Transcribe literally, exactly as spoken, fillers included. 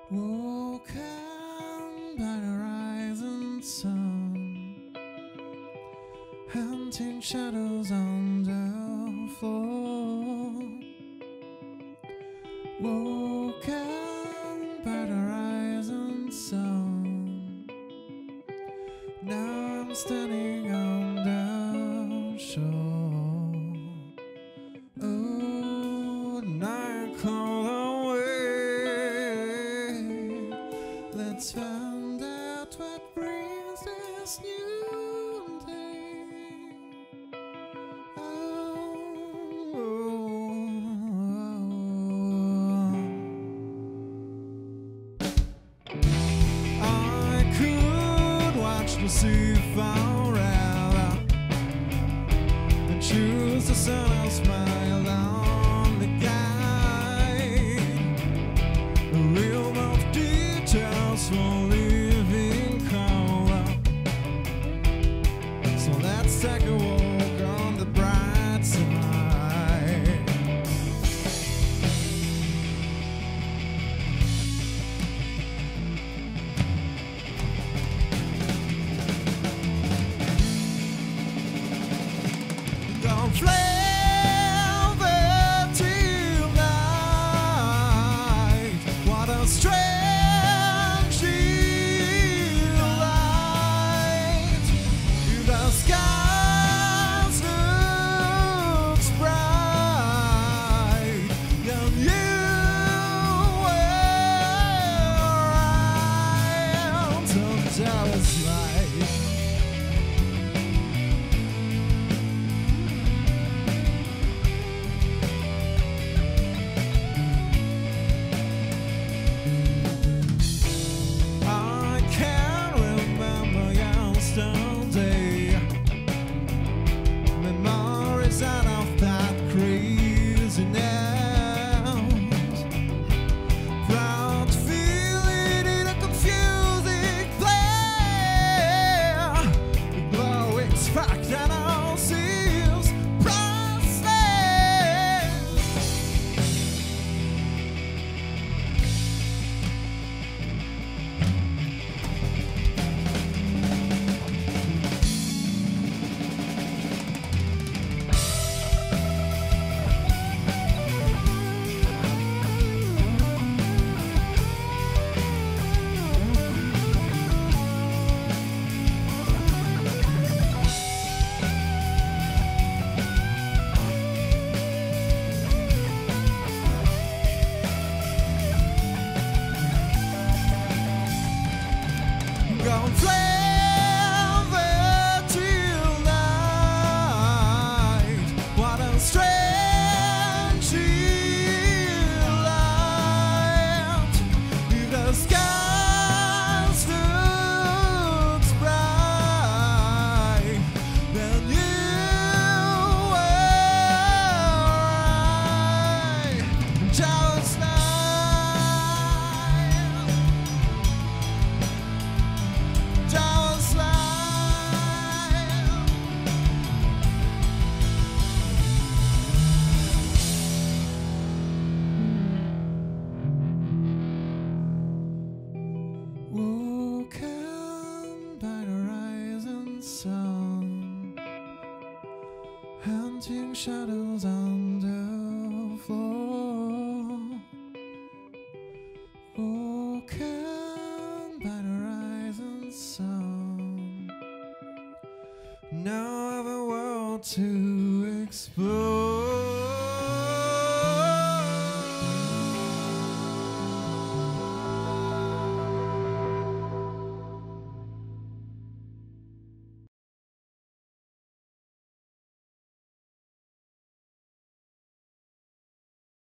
Woken by the rising sun, hunting shadows on the floor. Woken by the rising sun, now I'm standing on the shore. Oh, night call away. Let's find out what brings this new day. Oh, I could watch the sea fall out and choose the sun and smile on the guide. A realm of details for living color. So let's take a walk on the bright side. Don't flavor till night. What a strange delight. The skies looks bright, and you were around until it's light. Memories out of that craziness, proud feeling in a confusing flare, the glowing spark that all seems priceless. Gone flavor till night. What a strange delight. If the skies looks bright, then you were right. Just like Just like woken by the rising sun, hunting shadows on the floor. Woken by the rising sun, now I have a world to explore.